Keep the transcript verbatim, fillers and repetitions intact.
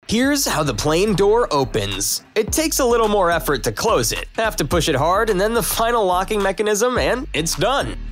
Here's how the plane door opens. It takes a little more effort to close it. Have to push it hard and then the final locking mechanism and it's done.